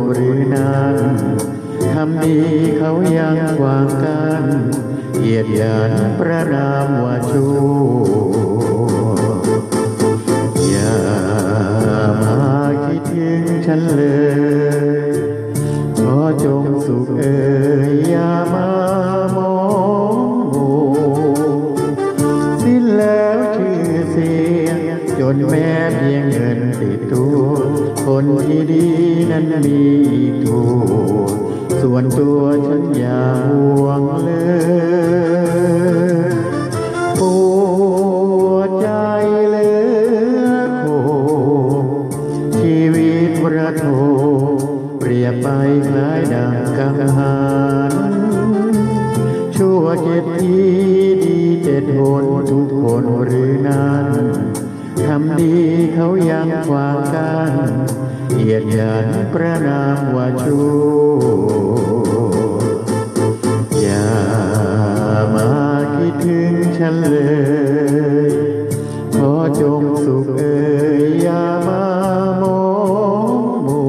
หรือนานทำดีเขายังขวางกันเหยียดหยามประนามว่าชั่วอย่ามาคิดถึงฉันเลยขอจงสุขอย่ามามองโง่สิ้นแล้วชื่อเสียงจนแม้เพียงเงินติดตัวคนที่ดีนั้นมีทั่วส่วนตัวฉันอย่าห่วงเลยปวดใจเหลือโคชีวิตประโทเปรียบไปคล้ายดังกังหันชั่ว7 ทีดี7 หนทุกคนหรือนั้นทำดีเขายังขวางกันเหยียดหยามประนามว่าชั่วอย่ามาคิดถึงฉันเลยขอจงสุขอย่ามามองโม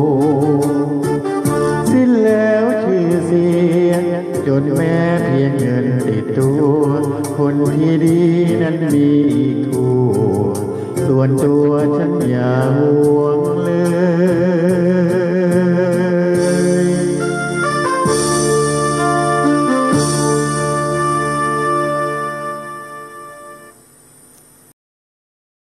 สิ้นแล้วชื่อเสียงจนแม้เพียงเงินติดตัวคนที่ดีนั้นมีทั่วส่วนตัวฉันอย่าห่ว